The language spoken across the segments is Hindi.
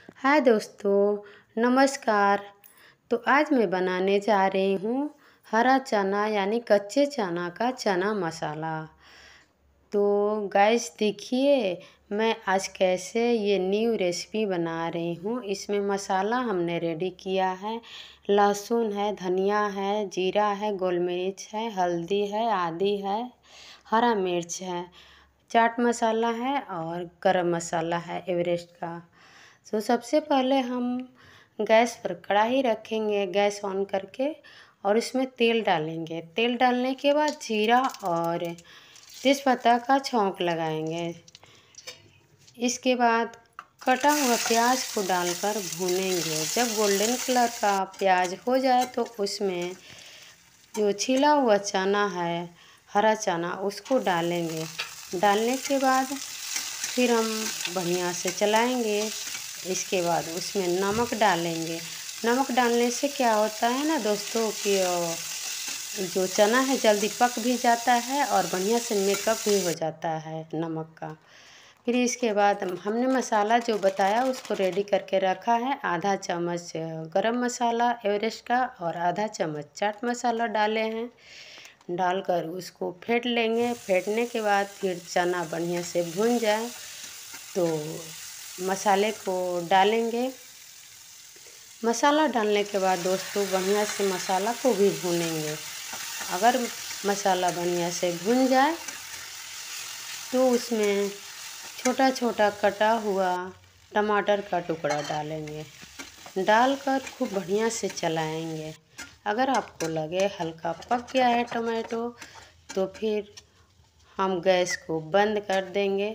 हाय दोस्तों, नमस्कार। तो आज मैं बनाने जा रही हूँ हरा चना यानी कच्चे चना का चना मसाला। तो गाइस देखिए, मैं आज कैसे ये न्यू रेसिपी बना रही हूँ। इसमें मसाला हमने रेडी किया है। लहसुन है, धनिया है, जीरा है, गोल मिर्च है, हल्दी है, आदि है, हरा मिर्च है, चाट मसाला है और गरम मसाला है एवरेस्ट का। तो सबसे पहले हम गैस पर कढ़ाई रखेंगे, गैस ऑन करके, और इसमें तेल डालेंगे। तेल डालने के बाद जीरा और तेज़पत्ता का छौंक लगाएंगे। इसके बाद कटा हुआ प्याज को डालकर भूनेंगे। जब गोल्डन कलर का प्याज हो जाए तो उसमें जो छिला हुआ चना है, हरा चना, उसको डालेंगे। डालने के बाद फिर हम बढ़िया से चलाएंगे। इसके बाद उसमें नमक डालेंगे। नमक डालने से क्या होता है ना दोस्तों कि जो चना है जल्दी पक भी जाता है और बढ़िया से मेकअप भी हो जाता है नमक का। फिर इसके बाद हमने मसाला जो बताया उसको रेडी करके रखा है। आधा चम्मच गरम मसाला एवरेस्ट का और आधा चम्मच चाट मसाला डाले हैं। डालकर उसको फेंट लेंगे। फेंटने के बाद फिर चना बढ़िया से भुन जाए तो मसाले को डालेंगे। मसाला डालने के बाद दोस्तों बढ़िया से मसाला को भी भूनेंगे। अगर मसाला बढ़िया से भुन जाए तो उसमें छोटा छोटा कटा हुआ टमाटर का टुकड़ा डालेंगे। डालकर खूब बढ़िया से चलाएंगे। अगर आपको लगे हल्का पक गया है टमाटो तो फिर हम गैस को बंद कर देंगे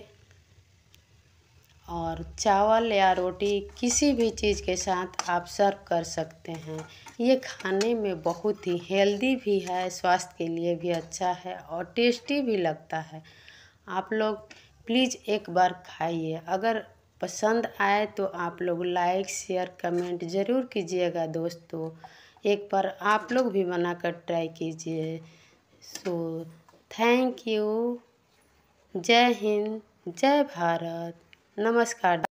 और चावल या रोटी किसी भी चीज़ के साथ आप सर्व कर सकते हैं। ये खाने में बहुत ही हेल्दी भी है, स्वास्थ्य के लिए भी अच्छा है और टेस्टी भी लगता है। आप लोग प्लीज़ एक बार खाइए। अगर पसंद आए तो आप लोग लाइक शेयर कमेंट ज़रूर कीजिएगा दोस्तों। एक बार आप लोग भी बनाकर ट्राई कीजिए। So thank you. जय हिंद, जय भारत, नमस्कार।